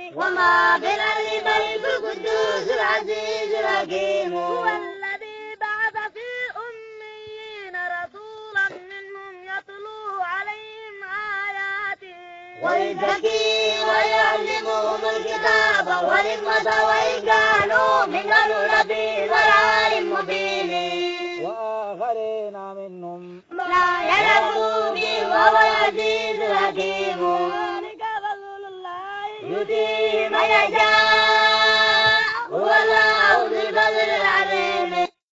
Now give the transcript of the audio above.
وما في الأرض ملك القدوس العزيز الحكيم هو الذي بعث في الأميين رسولا منهم يتلو عليهم آياته ويزكيهم ويعلمهم الكتاب والحكمة وإن كانوا من قبل لفي ضلال مبين وآخرين منهم لا يلقوا به وهو العزيز الحكيم ذلك فضل الله يؤتيه من يشاء والله ذو الفضل العظيم